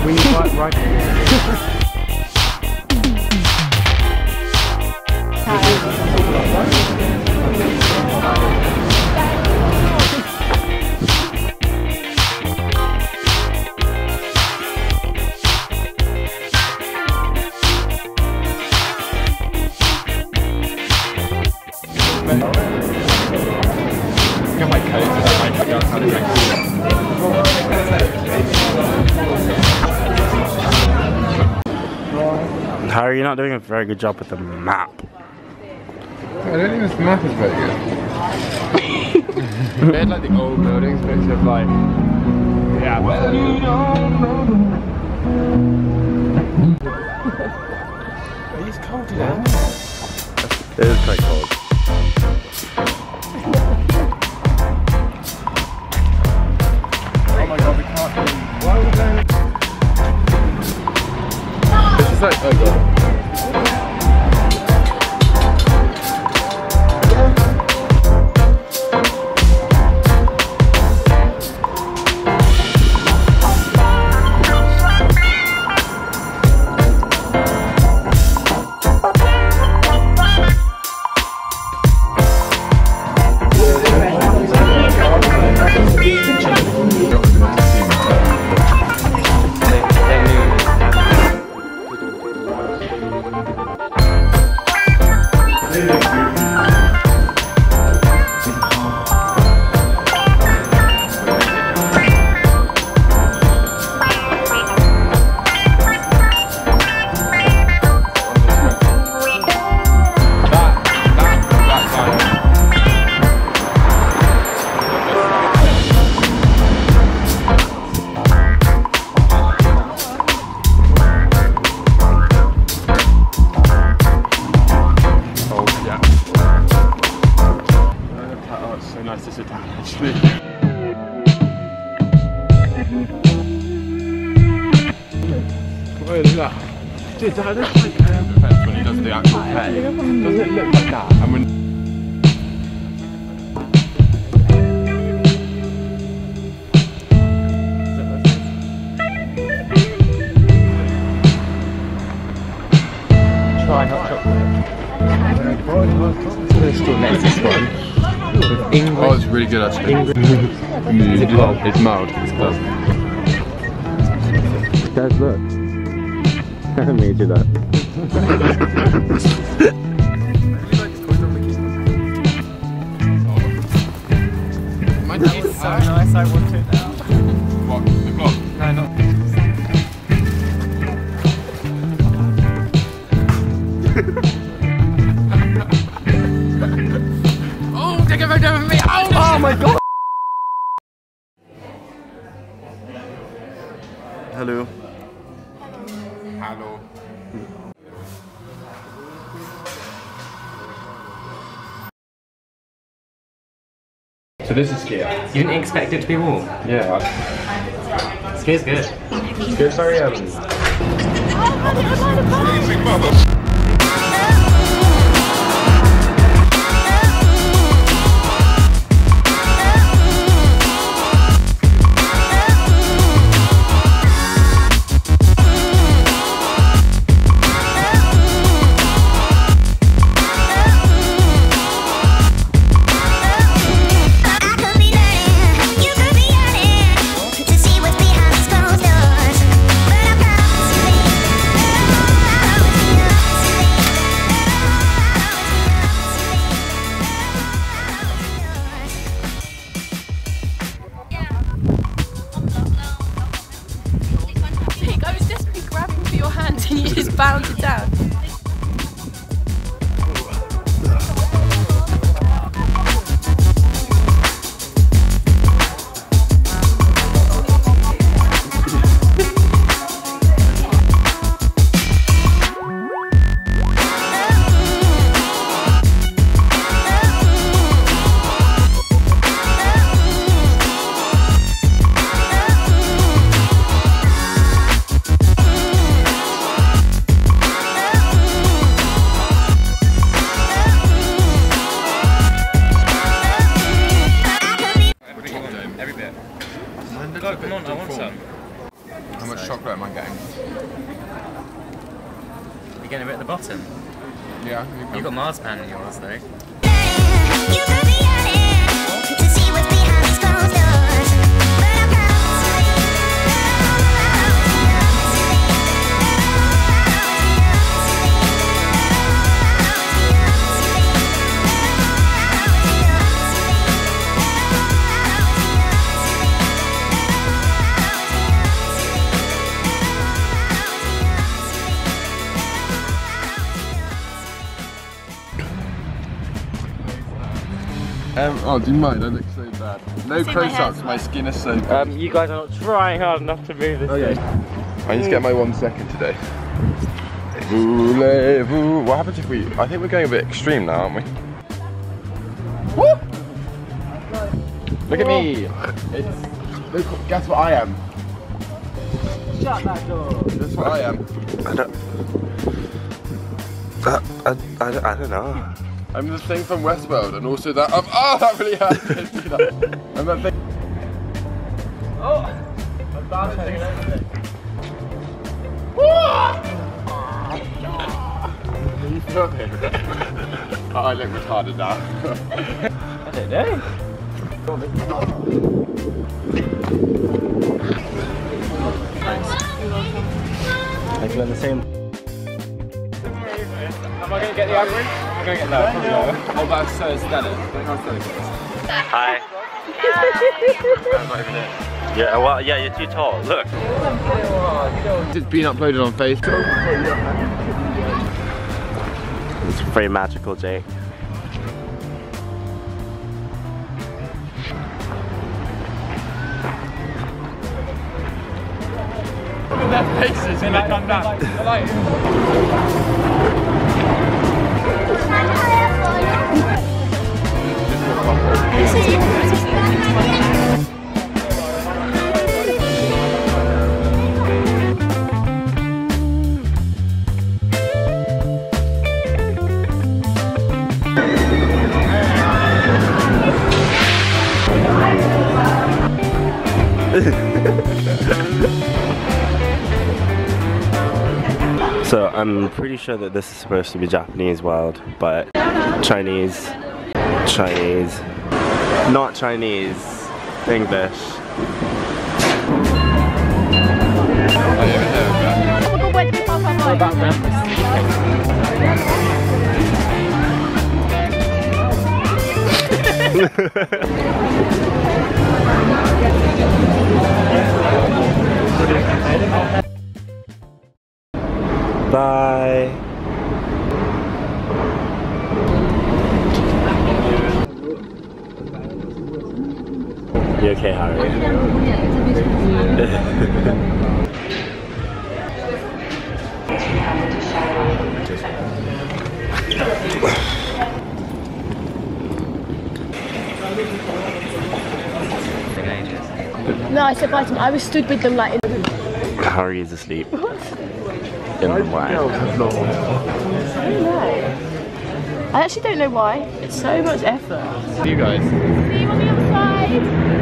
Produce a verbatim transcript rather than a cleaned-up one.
We right, right. Got my coat so that might figure out how to drink. Harry, you're not doing a very good job with the map. I don't think this map is very good. They had like the old buildings, but it's sort of like, yeah, but it's cold today. It is quite cold. Oh my god, we can't do. Why are we going? This is like, oh god. Nice to sit down actually. What is that? Dude, that looks like um, depends when he does the actual play. Doesn't it look like that? And when Try hot chocolate. still next this one. English. Oh, it's really good actually. Is it mild? It's mild. It's close. Guys, look. I made you that. My teeth is so nice, I want it now. What? The clock? No, not. Oh, take a photo of me! Oh, oh my god! Hello. Hello. So this is skier. You didn't expect it to be warm? Yeah. Skier's good. Skier's very um. yeah. You got marzipan in yours though. You could be honest to see what's behind these closed doors, but I'm Um, oh, do you mind? I look so bad. No close-ups, my skin is so bad. Um, you guys are not trying hard enough to move this Okay. thing. I need to get my one second today. Voulez-vous? What happens if we... I think we're going a bit extreme now, aren't we? Woo! Look at me! It's... Look, guess what I am? Shut that door. Guess what I am? I don't. I, I, I, don't- I don't know. I'm the thing from Westworld, and also that. Um, oh, that really hurt. I'm that thing. Oh! I'm bad at it. You feel it? Oh, I look retarded now. I don't know. I feel the same. Am I going to get the average? I'm going to get low. Oh, that's so aesthetic. Hi. I'm not even it. Yeah, well, yeah, you're too tall. Look. It's been uploaded on Facebook. It's very magical, Jake. Look at their faces when they come down. They're like... So I'm pretty sure that this is supposed to be Japanese wild, but Chinese, Chinese, not Chinese, English. Bye. You okay, Harry? No, I said bye to them. I was stood with them like in... Harry is asleep. In the wine. I don't know. I actually don't know why. It's so much effort. You guys. See you on the other side.